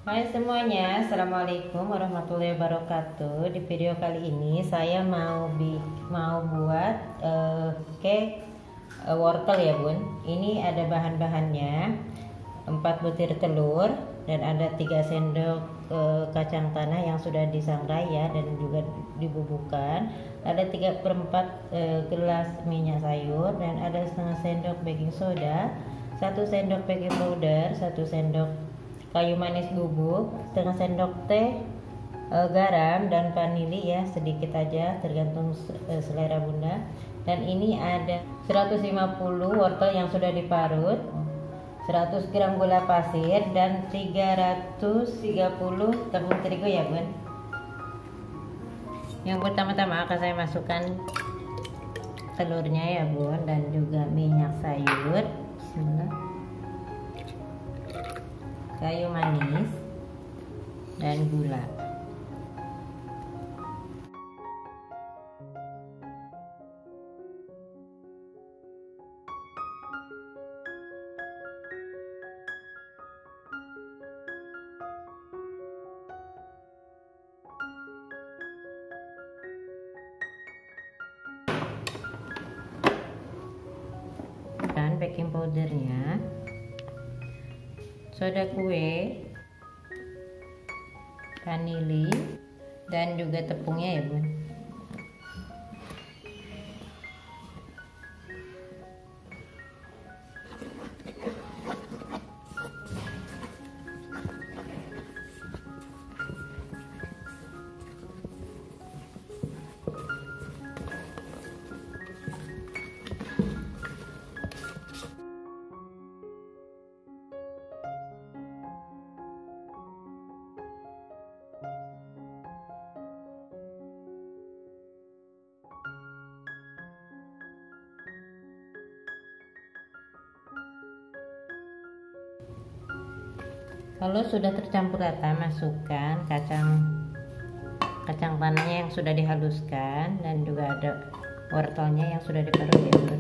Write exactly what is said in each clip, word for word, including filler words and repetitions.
Hai semuanya, Assalamualaikum warahmatullahi wabarakatuh. Di video kali ini saya mau bi mau buat uh, cake uh, wortel ya bun. Ini ada bahan-bahannya: empat butir telur dan ada tiga sendok uh, kacang tanah yang sudah disangrai ya dan juga dibubukkan. Ada tiga per empat uh, gelas minyak sayur dan ada setengah sendok baking soda, satu sendok baking powder, satu sendok kayu manis bubuk, setengah sendok teh e, garam dan vanili ya, sedikit aja tergantung e, selera bunda. Dan ini ada seratus lima puluh wortel yang sudah diparut, seratus gram gula pasir dan tiga ratus tiga puluh tepung terigu ya bun. Yang pertama-tama akan saya masukkan telurnya ya bun, dan juga minyak sayur. Bismillah. Kayu manis dan gula. Dan baking powdernya, soda kue, vanili, dan juga tepungnya ya bun. Kalau sudah tercampur rata, masukkan kacang kacang tanahnya yang sudah dihaluskan dan juga ada wortelnya yang sudah diparut ya bun.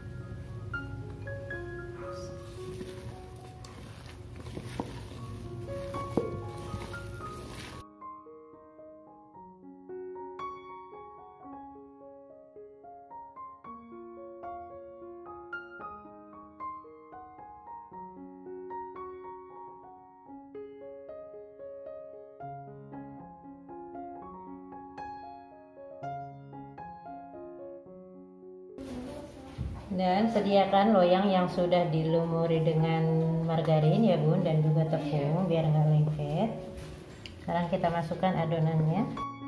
Dan sediakan loyang yang sudah dilumuri dengan margarin ya bun, dan juga tepung biar nggak lengket. Sekarang kita masukkan adonannya.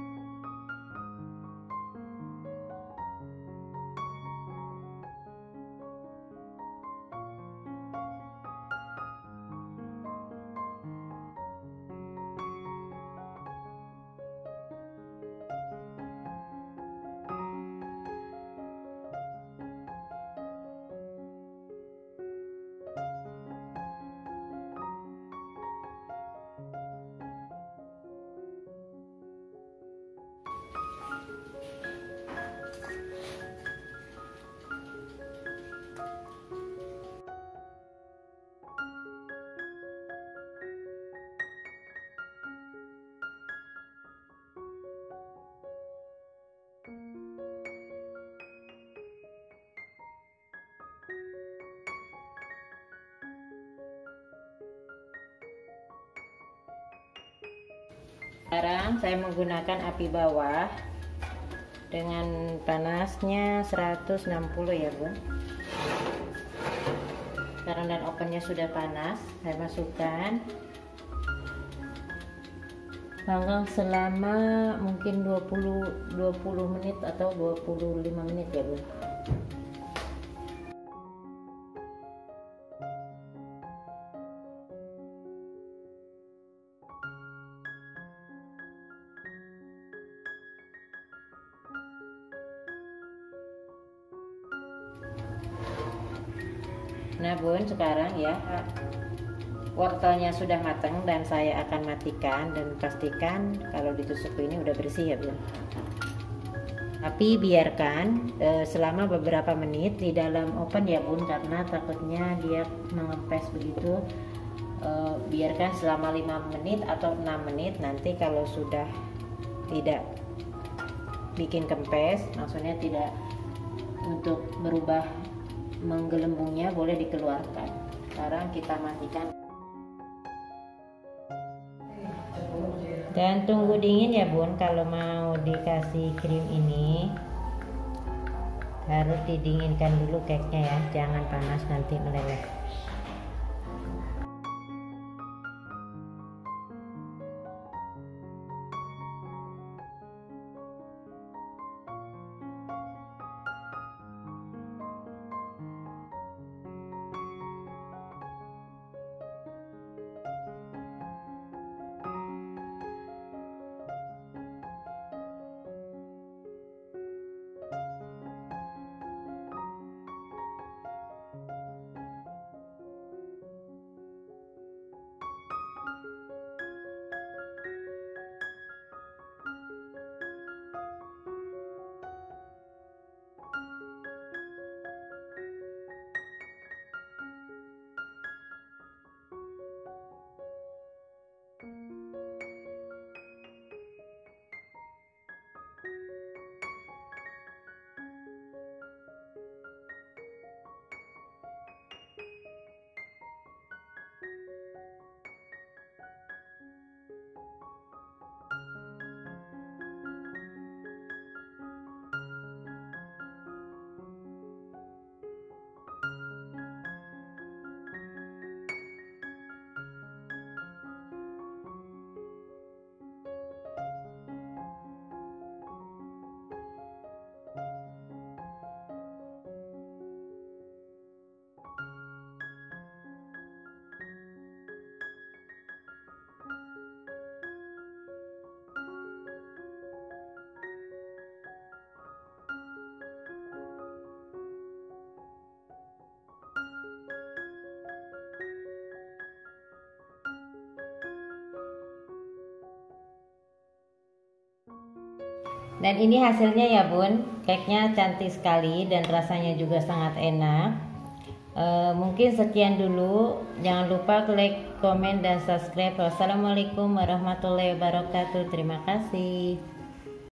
Sekarang saya menggunakan api bawah dengan panasnya seratus enam puluh ya bun. Sekarang dan ovennya sudah panas, saya masukkan, panggang selama mungkin dua puluh menit atau dua puluh lima menit ya bun. Nah bun, sekarang ya wortelnya sudah matang dan saya akan matikan dan pastikan kalau ditusuk ini udah bersih ya bun. Tapi biarkan e, selama beberapa menit di dalam oven ya bun, karena takutnya dia mengempes begitu uh, biarkan selama lima menit atau enam menit. Nanti kalau sudah tidak bikin kempes, maksudnya tidak untuk berubah menggelembungnya, boleh dikeluarkan. Sekarang kita matikan dan tunggu dingin ya bun. Kalau mau dikasih krim ini harus didinginkan dulu cake-nya ya, jangan panas nanti meleleh. Dan ini hasilnya ya bun, cake-nya cantik sekali dan rasanya juga sangat enak. E, mungkin sekian dulu, jangan lupa like, komen, dan subscribe. Wassalamualaikum warahmatullahi wabarakatuh. Terima kasih.